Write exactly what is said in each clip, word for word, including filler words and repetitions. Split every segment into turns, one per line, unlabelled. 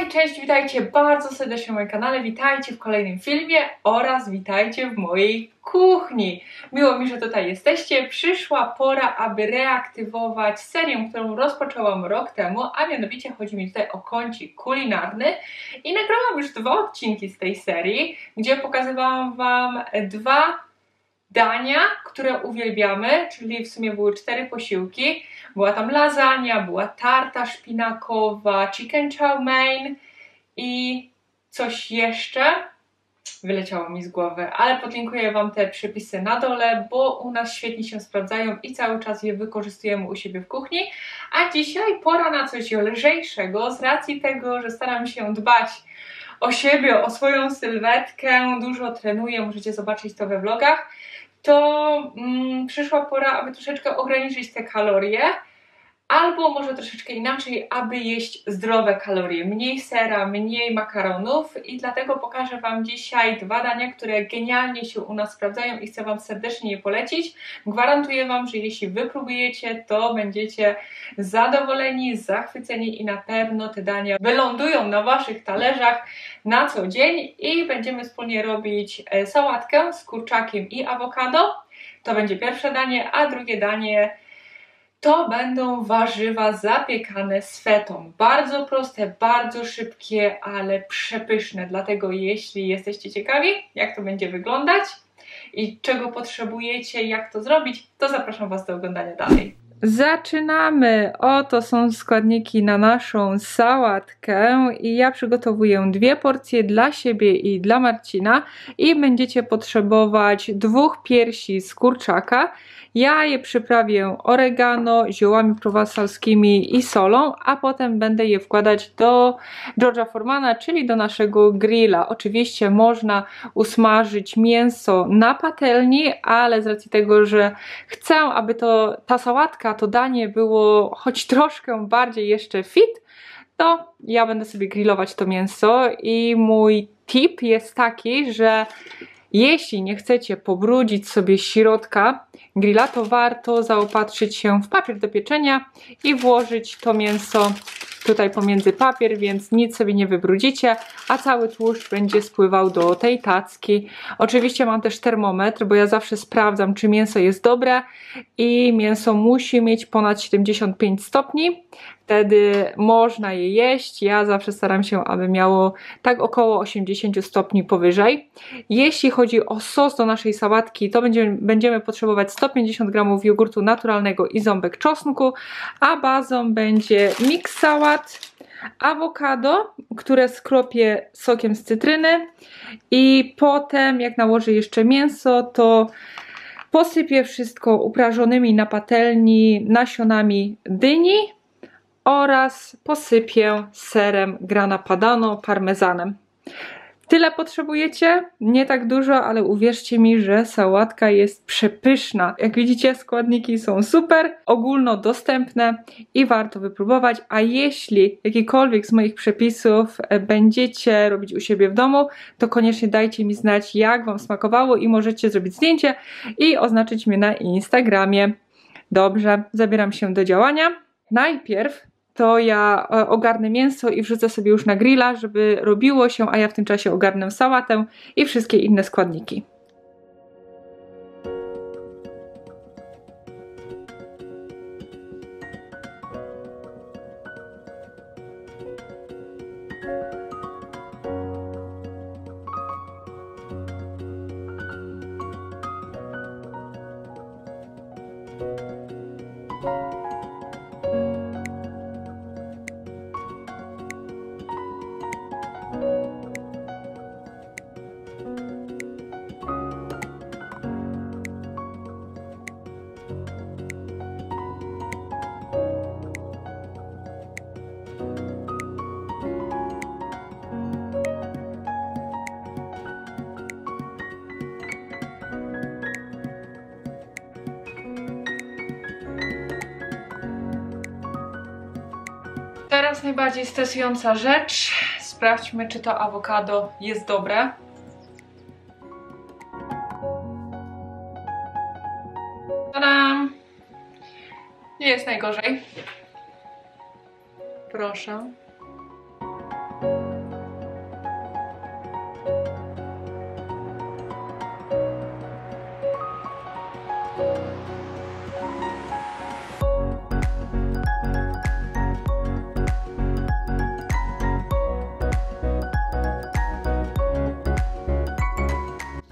cześć, witajcie bardzo serdecznie na moim kanale, witajcie w kolejnym filmie oraz witajcie w mojej kuchni. Miło mi, że tutaj jesteście. Przyszła pora, aby reaktywować serię, którą rozpoczęłam rok temu, a mianowicie chodzi mi tutaj o kącik kulinarny i nagrałam już dwa odcinki z tej serii, gdzie pokazywałam Wam dwa dania, które uwielbiamy, czyli w sumie były cztery posiłki. Była tam lasagna, była tarta szpinakowa, chicken chow mein i coś jeszcze wyleciało mi z głowy, ale podlinkuję Wam te przepisy na dole, bo u nas świetnie się sprawdzają i cały czas je wykorzystujemy u siebie w kuchni. A dzisiaj pora na coś lżejszego, z racji tego, że staram się dbać o siebie, o swoją sylwetkę, dużo trenuję, możecie zobaczyć to we vlogach, to mm, przyszła pora, aby troszeczkę ograniczyć te kalorie, albo może troszeczkę inaczej, aby jeść zdrowe kalorie, mniej sera, mniej makaronów i dlatego pokażę Wam dzisiaj dwa dania, które genialnie się u nas sprawdzają i chcę Wam serdecznie je polecić. Gwarantuję Wam, że jeśli wypróbujecie, to będziecie zadowoleni, zachwyceni i na pewno te dania wylądują na Waszych talerzach na co dzień i będziemy wspólnie robić sałatkę z kurczakiem i awokado. To będzie pierwsze danie, a drugie danie to będą warzywa zapiekane z fetą. Bardzo proste, bardzo szybkie, ale przepyszne. Dlatego jeśli jesteście ciekawi, jak to będzie wyglądać i czego potrzebujecie, jak to zrobić, to zapraszam Was do oglądania dalej. Zaczynamy! Oto są składniki na naszą sałatkę i ja przygotowuję dwie porcje dla siebie i dla Marcina i będziecie potrzebować dwóch piersi z kurczaka. Ja je przyprawię oregano, ziołami prowansalskimi i solą, a potem będę je wkładać do George'a Foreman'a, czyli do naszego grilla. Oczywiście można usmażyć mięso na patelni, ale z racji tego, że chcę, aby to, ta sałatka, to danie było choć troszkę bardziej jeszcze fit, to ja będę sobie grillować to mięso i mój tip jest taki, że jeśli nie chcecie pobrudzić sobie środka grilla, to warto zaopatrzyć się w papier do pieczenia i włożyć to mięso tutaj pomiędzy papier, więc nic sobie nie wybrudzicie, a cały tłuszcz będzie spływał do tej tacki. Oczywiście mam też termometr, bo ja zawsze sprawdzam, czy mięso jest dobre i mięso musi mieć ponad siedemdziesiąt pięć stopni. Wtedy można je jeść. Ja zawsze staram się, aby miało tak około osiemdziesiąt stopni powyżej. Jeśli chodzi o sos do naszej sałatki, to będziemy, będziemy potrzebować sto pięćdziesiąt gramów jogurtu naturalnego i ząbek czosnku, a bazą będzie mix sałat, awokado, które skropię sokiem z cytryny i potem jak nałożę jeszcze mięso, to posypię wszystko uprażonymi na patelni nasionami dyni oraz posypię serem grana padano, parmezanem. Tyle potrzebujecie, nie tak dużo, ale uwierzcie mi, że sałatka jest przepyszna. Jak widzicie, składniki są super, ogólnodostępne i warto wypróbować, a jeśli jakikolwiek z moich przepisów będziecie robić u siebie w domu, to koniecznie dajcie mi znać, jak Wam smakowało i możecie zrobić zdjęcie i oznaczyć mnie na Instagramie. Dobrze, zabieram się do działania. Najpierw to ja ogarnę mięso i wrzucę sobie już na grilla, żeby robiło się, a ja w tym czasie ogarnę sałatę i wszystkie inne składniki. Teraz najbardziej stresująca rzecz. Sprawdźmy, czy to awokado jest dobre. Tadam! Nie jest najgorzej. Proszę.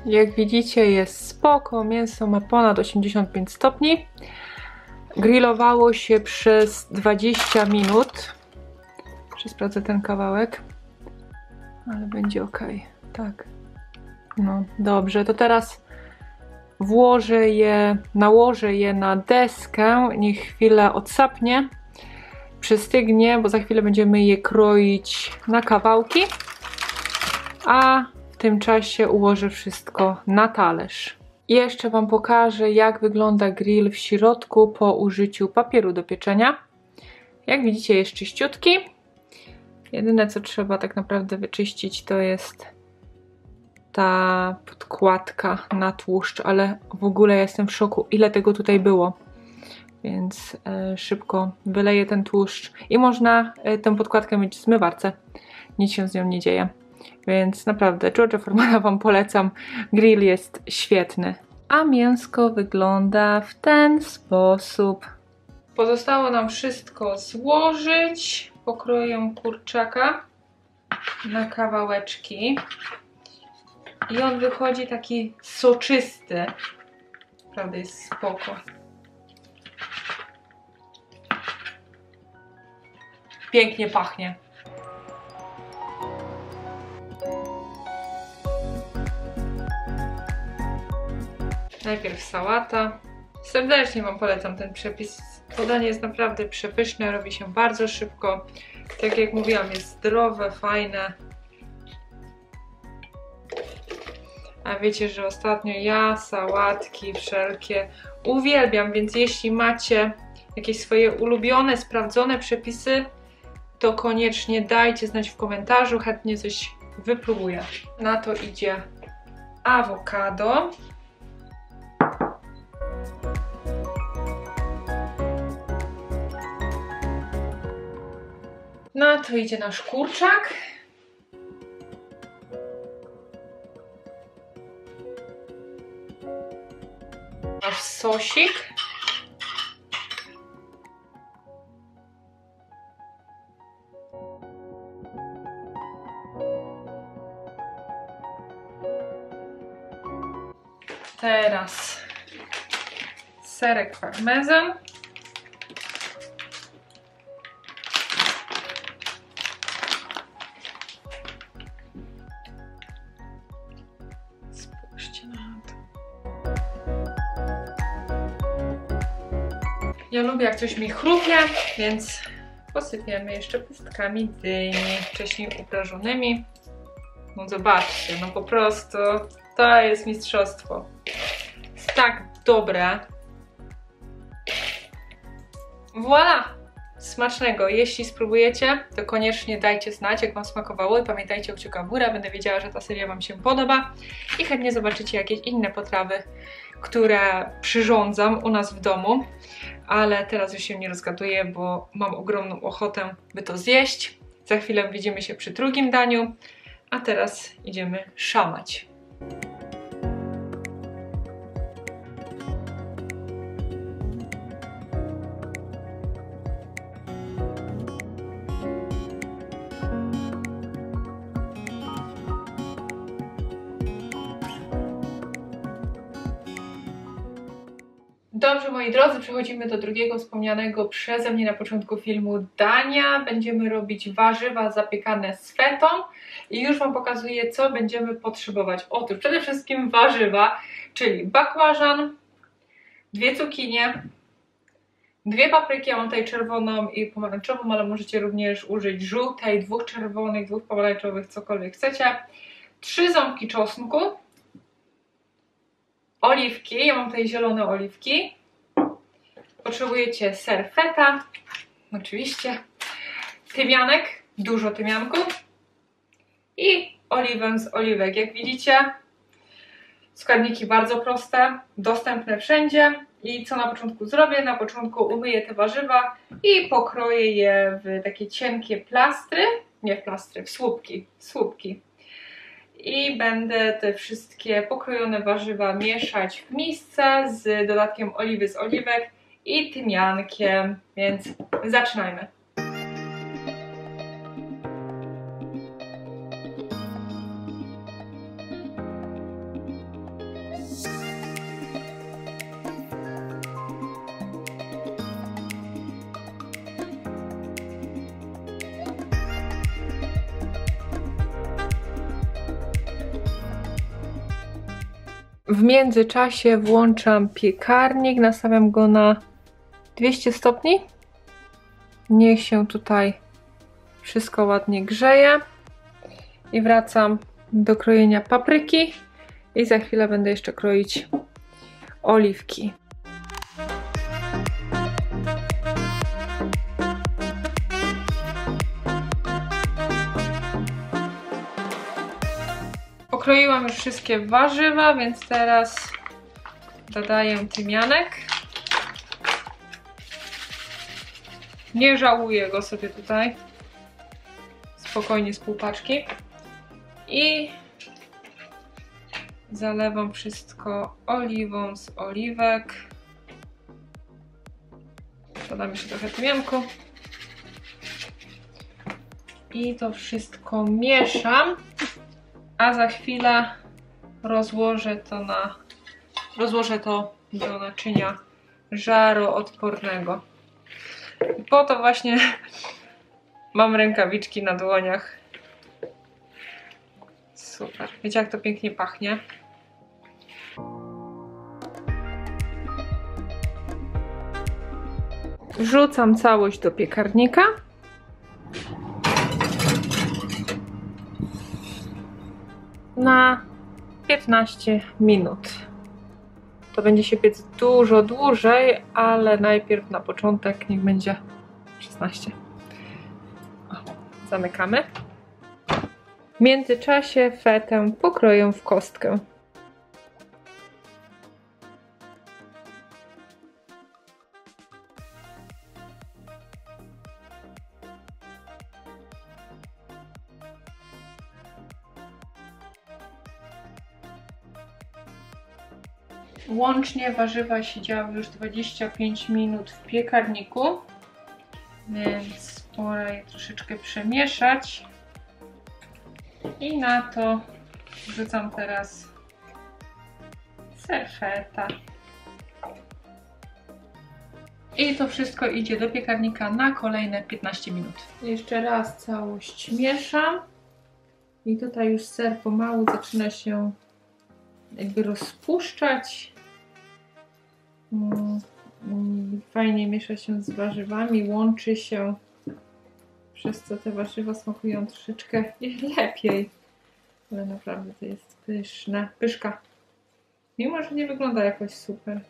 Jak widzicie, jest spoko, mięso ma ponad osiemdziesiąt pięć stopni. Grillowało się przez dwadzieścia minut. Jeszcze sprawdzę ten kawałek, ale będzie ok. Tak. No dobrze, to teraz włożę je, nałożę je na deskę, niech chwilę odsapnie, przystygnie, bo za chwilę będziemy je kroić na kawałki, a w tym czasie ułożę wszystko na talerz. I jeszcze Wam pokażę, jak wygląda grill w środku po użyciu papieru do pieczenia. Jak widzicie, jest czyściutki. Jedyne, co trzeba tak naprawdę wyczyścić, to jest ta podkładka na tłuszcz, ale w ogóle jestem w szoku, ile tego tutaj było. Więc e, szybko wyleję ten tłuszcz i można e, tę podkładkę mieć w zmywarce. Nic się z nią nie dzieje. Więc naprawdę George'a Foreman'a Wam polecam. Grill jest świetny. A mięsko wygląda w ten sposób. Pozostało nam wszystko złożyć. Pokroję kurczaka na kawałeczki. I on wychodzi taki soczysty. Naprawdę jest spoko. Pięknie pachnie. Najpierw sałata. Serdecznie Wam polecam ten przepis. Podanie jest naprawdę przepyszne, robi się bardzo szybko. Tak jak mówiłam, jest zdrowe, fajne. A wiecie, że ostatnio ja sałatki wszelkie uwielbiam, więc jeśli macie jakieś swoje ulubione, sprawdzone przepisy, to koniecznie dajcie znać w komentarzu, chętnie coś wypróbuję. Na to idzie awokado. Na to idzie nasz kurczak. Nasz sosik. Teraz serek parmezan. Spójrzcie na to. Ja lubię, jak coś mi chrupie, więc posypiemy jeszcze pestkami dyni, wcześniej uprażonymi. No zobaczcie, no po prostu to jest mistrzostwo. Jest tak dobre. Voilà! Smacznego! Jeśli spróbujecie, to koniecznie dajcie znać, jak Wam smakowało i pamiętajcie o kciuka w górę. Będę wiedziała, że ta seria Wam się podoba i chętnie zobaczycie jakieś inne potrawy, które przyrządzam u nas w domu. Ale teraz już się nie rozgaduję, bo mam ogromną ochotę, by to zjeść. Za chwilę widzimy się przy drugim daniu, a teraz idziemy szamać. Dobrze, moi drodzy, przechodzimy do drugiego wspomnianego przeze mnie na początku filmu dania. Będziemy robić warzywa zapiekane z fetą i już Wam pokazuję, co będziemy potrzebować. Otóż przede wszystkim warzywa, czyli bakłażan, dwie cukinie, dwie papryki, ja mam tutaj czerwoną i pomarańczową, ale możecie również użyć żółtej, dwóch czerwonych, dwóch pomarańczowych, cokolwiek chcecie, trzy ząbki czosnku, oliwki, ja mam tutaj zielone oliwki, potrzebujecie ser feta, oczywiście, tymianek, dużo tymianku i oliwę z oliwek. Jak widzicie, składniki bardzo proste, dostępne wszędzie i co na początku zrobię? Na początku umyję te warzywa i pokroję je w takie cienkie plastry, nie w plastry, w słupki, w słupki. I będę te wszystkie pokrojone warzywa mieszać w misce z dodatkiem oliwy z oliwek i tymiankiem, więc zaczynajmy. W międzyczasie włączam piekarnik, nastawiam go na dwieście stopni. Niech się tutaj wszystko ładnie grzeje. I wracam do krojenia papryki i za chwilę będę jeszcze kroić oliwki. Pokroiłam już wszystkie warzywa, więc teraz dodaję tymianek. Nie żałuję go sobie tutaj. Spokojnie z pół paczki. I zalewam wszystko oliwą z oliwek. Dodam jeszcze trochę tymianku. I to wszystko mieszam. A za chwilę rozłożę to na rozłożę to do naczynia żaroodpornego. I po to właśnie mam rękawiczki na dłoniach. Super. Wiecie, jak to pięknie pachnie? Wrzucam całość do piekarnika. Na piętnaście minut. To będzie się piec dużo dłużej, ale najpierw na początek niech będzie szesnaście. O, zamykamy. W międzyczasie fetę pokroję w kostkę. Łącznie warzywa siedziały już dwadzieścia pięć minut w piekarniku, więc pora je troszeczkę przemieszać. I na to wrzucam teraz ser feta. I to wszystko idzie do piekarnika na kolejne piętnaście minut. Jeszcze raz całość mieszam. I tutaj już ser pomału zaczyna się jakby rozpuszczać. Fajnie miesza się z warzywami, łączy się, przez co te warzywa smakują troszeczkę lepiej. Ale naprawdę to jest pyszne. Pyszka. Mimo że nie wygląda jakoś super.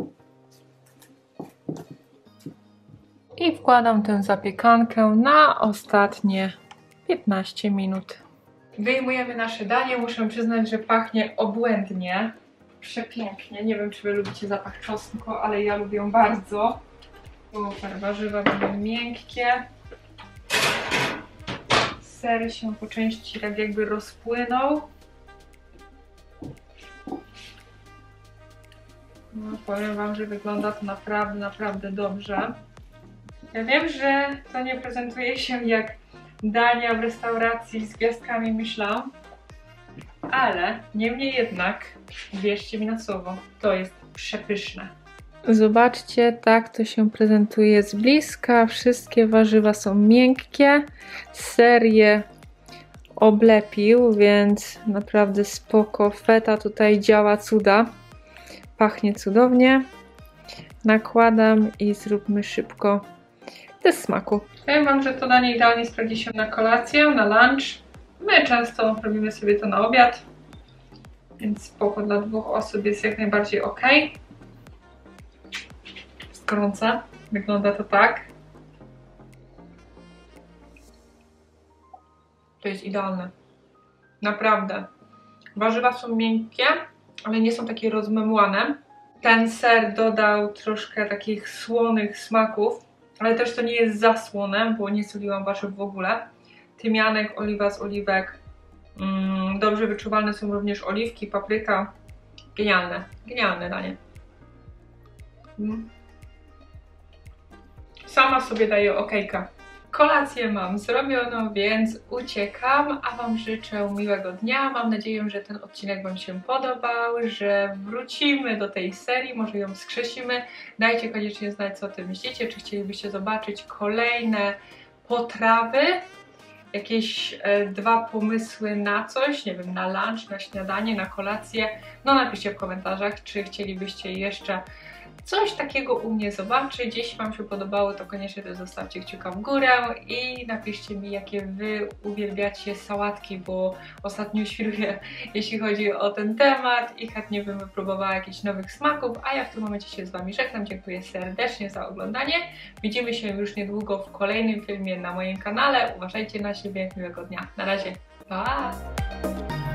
I wkładam tę zapiekankę na ostatnie piętnaście minut. Wyjmujemy nasze danie. Muszę przyznać, że pachnie obłędnie. Przepięknie. Nie wiem, czy wy lubicie zapach czosnku, ale ja lubię bardzo. Super, warzywa będą miękkie. Ser się po części tak jakby rozpłynął. No, powiem wam, że wygląda to naprawdę, naprawdę dobrze. Ja wiem, że to nie prezentuje się jak dania w restauracji z gwiazdkami Michelin, ale niemniej jednak, wierzcie mi na słowo, to jest przepyszne. Zobaczcie, tak to się prezentuje z bliska. Wszystkie warzywa są miękkie. Ser je oblepił, więc naprawdę spoko. Feta tutaj działa cuda. Pachnie cudownie. Nakładam i zróbmy szybko test smaku. Powiem wam, że to danie idealnie sprawdzi się na kolację, na lunch. My często robimy sobie to na obiad, więc spoko, dla dwóch osób jest jak najbardziej ok. Gorące. Wygląda to tak. To jest idealne. Naprawdę. Warzywa są miękkie, ale nie są takie rozmemłane. Ten ser dodał troszkę takich słonych smaków, ale też to nie jest za słone, bo nie soliłam warzyw w ogóle. Tymianek, oliwa z oliwek. Mm, dobrze wyczuwalne są również oliwki, papryka. Genialne. Genialne danie. Mm. Sama sobie daję okejka. Kolację mam zrobioną, więc uciekam, a wam życzę miłego dnia. Mam nadzieję, że ten odcinek wam się podobał, że wrócimy do tej serii, może ją wskrzesimy. Dajcie koniecznie znać, co o tym myślicie, czy chcielibyście zobaczyć kolejne potrawy. jakieś e, dwa pomysły na coś, nie wiem, na lunch, na śniadanie, na kolację. No napiszcie w komentarzach, czy chcielibyście jeszcze coś takiego u mnie zobaczyć. Jeśli Wam się podobało, to koniecznie też zostawcie kciuka w górę i napiszcie mi, jakie Wy uwielbiacie sałatki, bo ostatnio świruję, jeśli chodzi o ten temat i chętnie bym wypróbowała jakichś nowych smaków, a ja w tym momencie się z Wami żegnam. Dziękuję serdecznie za oglądanie. Widzimy się już niedługo w kolejnym filmie na moim kanale. Uważajcie na siebie, miłego dnia. Na razie, pa!